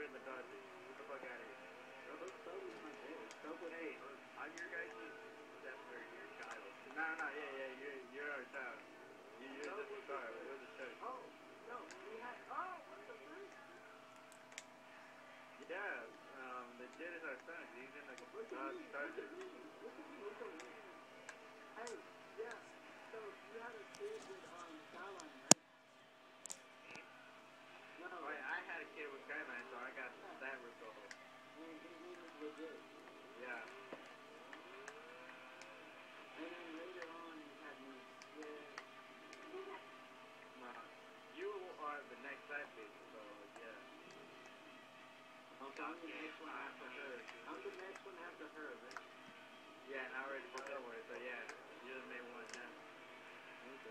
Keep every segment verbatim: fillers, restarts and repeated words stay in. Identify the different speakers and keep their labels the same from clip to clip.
Speaker 1: in the Dodge. Get the fuck out of here.
Speaker 2: No, those Subways aren't there. Subway.
Speaker 1: Hey, I'm your guys' step or your child. No, no, yeah, yeah, you're, you're our child. You, you're
Speaker 2: No,
Speaker 1: just a star.
Speaker 2: the-
Speaker 1: We're the church.
Speaker 2: Oh, no, we had. Oh, what the frick?
Speaker 1: Yeah, um, the kid is our son. He's in the
Speaker 2: Look at
Speaker 1: Dodge
Speaker 2: me. Look
Speaker 1: Charger.
Speaker 2: at me. Look at me. Look at me. Hey, yeah. So you had a kid with um Skyline, right? No.
Speaker 1: Oh, yeah, I had a kid with Skyline, so I got
Speaker 2: Yeah.
Speaker 1: that result.
Speaker 2: And his name is legit.
Speaker 1: Yeah.
Speaker 2: And then later on, you had me. Yeah.
Speaker 1: No, you are the next side bitch, so yeah.
Speaker 2: I'm the next one after her. I'm the next one after her, right?
Speaker 1: Yeah, and I already broke up with her, so yeah, you just made one now.
Speaker 2: Okay.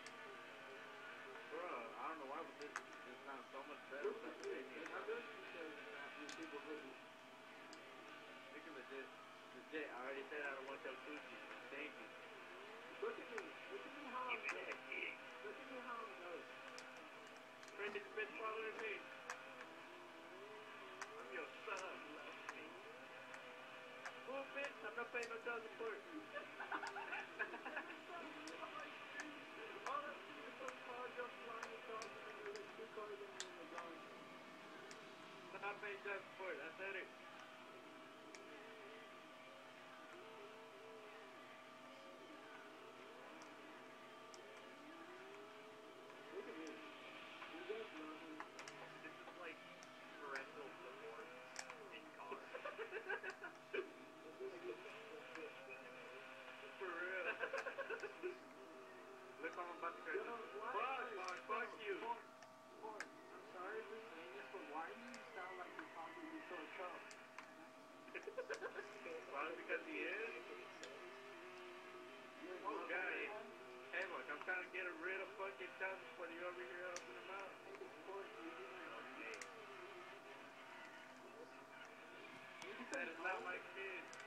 Speaker 1: Bro, I don't know why, but this this sounds so much better
Speaker 2: Look
Speaker 1: without
Speaker 2: at
Speaker 1: the
Speaker 2: this.
Speaker 1: baby.
Speaker 2: And I just because after people hit me.
Speaker 1: Look at legit. Legit, I already said I don't want your sushi. Thank you.
Speaker 2: Look at me. Look at me how I'm dressed. Look at me how I'm dressed.
Speaker 1: Friend, this bitch following me. I'm your son. Love me. Oh, bitch, I'm not paying no child support.
Speaker 2: All I see is some car just flying across the road. There's two cars in the ground.
Speaker 1: I'm not paying child support. I said it.
Speaker 2: Look at me. You guys love me.
Speaker 1: This is like parental divorce in cars. For real. Look, I'm about to crash.
Speaker 2: Yo, why?
Speaker 1: Fuck, fuck, fuck you.
Speaker 2: Porn, porn. I'm sorry for saying this, but why do you sound like you're talking to so tough?
Speaker 1: Probably because he is.
Speaker 2: You're
Speaker 1: Oh,
Speaker 2: not-
Speaker 1: God. Hey, look, I'm trying to get rid of fucking child support. You over here helping him out?
Speaker 2: Porn, you do not-
Speaker 1: Okay. That is not my kid.